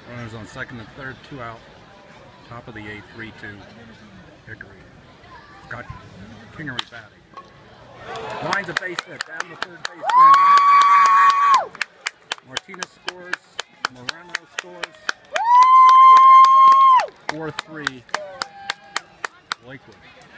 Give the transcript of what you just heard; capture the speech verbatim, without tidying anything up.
Runners on second and third, two out. Top of the eighth, three two. Hickory. Got Kingery batting. Lines a base hit down the third base line. Martinez scores. Moreno scores. four three. Lakewood.